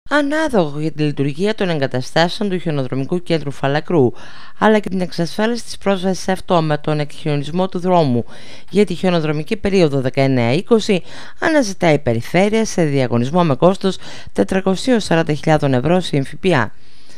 Ανάδοχο για τη λειτουργία των εγκαταστάσεων του χιονοδρομικού κέντρου Φαλακρού, αλλά και την εξασφάλιση της πρόσβασης σε αυτό με τον εκχιονισμό του δρόμου για τη χιονοδρομική περίοδο 19-20, αναζητάει η περιφέρεια σε διαγωνισμό με κόστος 440.000 ευρώ συν ΦΠΑ.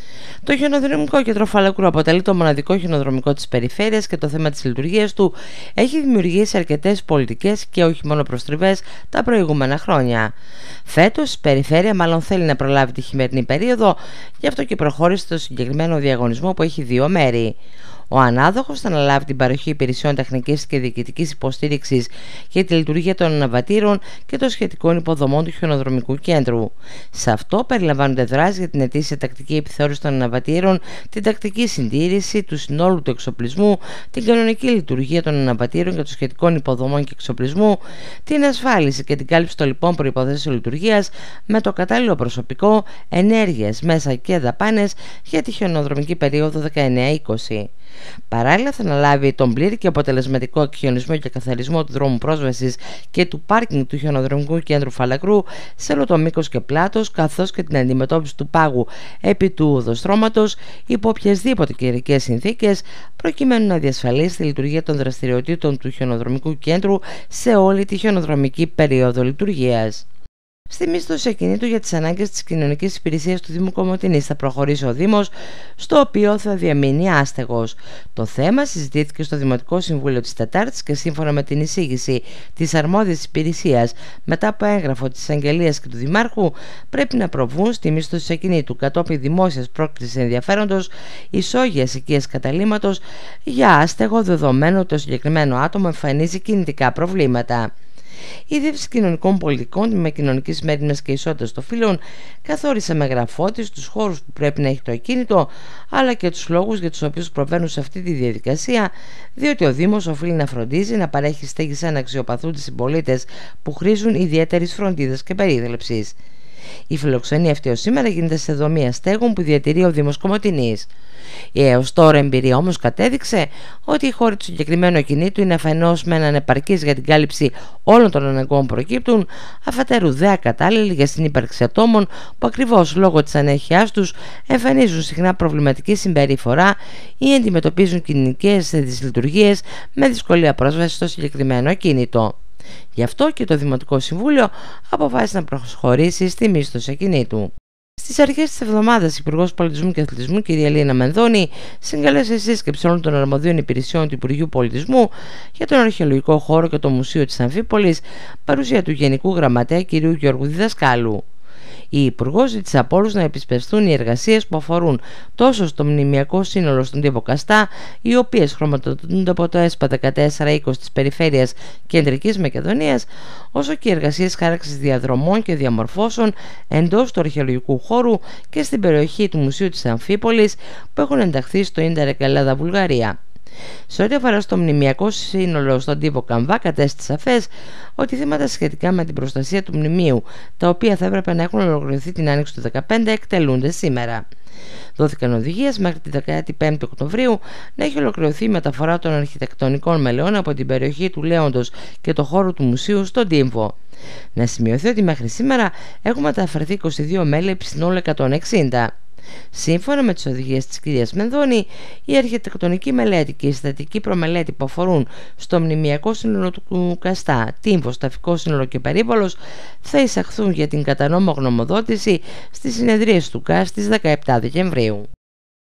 Το χιονοδρομικό κέντρο Φαλακρού αποτελεί το μοναδικό χιονοδρομικό της περιφέρειας και το θέμα της λειτουργίας του έχει δημιουργήσει αρκετές πολιτικές και όχι μόνο προστριβές τα προηγούμενα χρόνια. Φέτος η περιφέρεια μάλλον θέλει να προλάβει τη χειμερινή περίοδο, γι' αυτό και προχώρησε στο συγκεκριμένο διαγωνισμό που έχει δύο μέρη. Ο ανάδοχος θα αναλάβει την παροχή υπηρεσιών τεχνικής και διοικητικής υποστήριξης για τη λειτουργία των αναβατήρων και των σχετικών υποδομών του χιονοδρομικού κέντρου. Σε αυτό περιλαμβάνονται δράσεις για την ετήσια τακτική επιθεώρηση των αναβατήρων, την τακτική συντήρηση του συνόλου του εξοπλισμού, την κανονική λειτουργία των αναβατήρων και των σχετικών υποδομών και εξοπλισμού, την ασφάλιση και την κάλυψη των λοιπών προϋποθέσεων λειτουργίας με το κατάλληλο προσωπικό, ενέργειες, μέσα και δαπάνες για τη χιονοδρομική περίοδο 19-20. Παράλληλα θα αναλάβει τον πλήρη και αποτελεσματικό εκχιονισμό και καθαρισμό του δρόμου πρόσβασης και του πάρκινγκ του χιονοδρομικού κέντρου Φαλακρού σε όλο το μήκος και πλάτος, καθώς και την αντιμετώπιση του πάγου επί του οδοστρώματος υπό οποιασδήποτε καιρικές συνθήκες, προκειμένου να διασφαλίσει τη λειτουργία των δραστηριοτήτων του χιονοδρομικού κέντρου σε όλη τη χιονοδρομική περίοδο λειτουργίας. Στη μίσθωση ακινήτου για τις ανάγκες της κοινωνικής υπηρεσίας του Δήμου Κομοτηνής θα προχωρήσει ο Δήμος, στο οποίο θα διαμείνει άστεγος. Το θέμα συζητήθηκε στο Δημοτικό Συμβούλιο της Τετάρτης και σύμφωνα με την εισήγηση της αρμόδιας υπηρεσίας μετά από έγγραφο της Εισαγγελίας και του Δημάρχου, πρέπει να προβούν στη μίσθωση ακινήτου κατόπιν δημόσιας πρόκλησης ενδιαφέροντος ισόγειας οικίας καταλύματος για άστεγο, δεδομένου ότι το συγκεκριμένο άτομο εμφανίζει κινητικά προβλήματα. Η Διεύθυνση Κοινωνικών Πολιτικών με Κοινωνικής Μέριμνας και Ισότητας των Φύλων καθόρισε με γραφό της τους χώρους που πρέπει να έχει το ακίνητο, αλλά και τους λόγους για τους οποίους προβαίνουν σε αυτή τη διαδικασία, διότι ο Δήμος οφείλει να φροντίζει να παρέχει στέγη σε αναξιοπαθούντες συμπολίτες που χρήζουν ιδιαίτερης φροντίδας και περίθαλψης. Η φιλοξενία αυτή ως σήμερα γίνεται σε δομή αστέγων που διατηρεί ο Δήμος Κομοτηνής. Η έως τώρα εμπειρία όμως κατέδειξε ότι οι χώροι του συγκεκριμένου ακινήτου είναι αφενός μεν ανεπαρκείς για την κάλυψη όλων των αναγκών που προκύπτουν, αφετέρου δε ακατάλληλοι για την ύπαρξη ατόμων που ακριβώς λόγω της ανέχειάς τους εμφανίζουν συχνά προβληματική συμπεριφορά ή αντιμετωπίζουν κοινωνικές δυσλειτουργίες με δυσκολία πρόσβαση στο συγκεκριμένο ακίνητο. Γι' αυτό και το Δημοτικό Συμβούλιο αποφάσισε να προχωρήσει στη μίσθωση ακινήτου. Στις αρχές της εβδομάδας, η Υπουργός Πολιτισμού και Αθλητισμού, κ. Λίνα Μενδώνη, συγκάλεσε σύσκεψη όλων των αρμοδίων υπηρεσιών του Υπουργείου Πολιτισμού για τον αρχαιολογικό χώρο και το Μουσείο της Αμφίπολης, παρουσία του Γενικού Γραμματέα κ. Γιώργου Διδασκάλου. Η Υπουργός ζήτησε από όλους να επισπευστούν οι εργασίες που αφορούν τόσο στο μνημιακό σύνολο στον τύπο Καστά, οι οποίες χρηματοδοτούνται από το ΕΣΠΑ 14-20 της Περιφέρειας Κεντρικής Μακεδονίας, όσο και οι εργασίες χάραξης διαδρομών και διαμορφώσεων εντός του αρχαιολογικού χώρου και στην περιοχή του Μουσείου της Αμφίπολης που έχουν ενταχθεί στο Ίντερεκ Ελλάδα-Βουλγαρία. Σε ό,τι αφορά στο μνημιακό σύνολο στον τύπο Καμβά, κατέστη σαφές ότι θέματα σχετικά με την προστασία του μνημείου, τα οποία θα έπρεπε να έχουν ολοκληρωθεί την άνοιξη του 2015, εκτελούνται σήμερα. Δόθηκαν οδηγίες μέχρι την 15η Οκτωβρίου να έχει ολοκληρωθεί η μεταφορά των αρχιτεκτονικών μελών από την περιοχή του Λέοντος και το χώρο του μουσείου στον Τύμβο. Να σημειωθεί ότι μέχρι σήμερα έχουν μεταφερθεί 22 μέλη επί συνόλου 160. Σύμφωνα με τις οδηγίες της κυρίας Μενδώνη, η αρχιτεκτονική μελέτη και η συστατική προμελέτη που αφορούν στο μνημιακό σύνολο του Καστά, Τύμβο, Σταφικό σύνολο και Περίβολος θα εισαχθούν για την κατανόμο γνωμοδότηση στις συνεδρίες του ΚΑΣ στις 17 Δεκεμβρίου.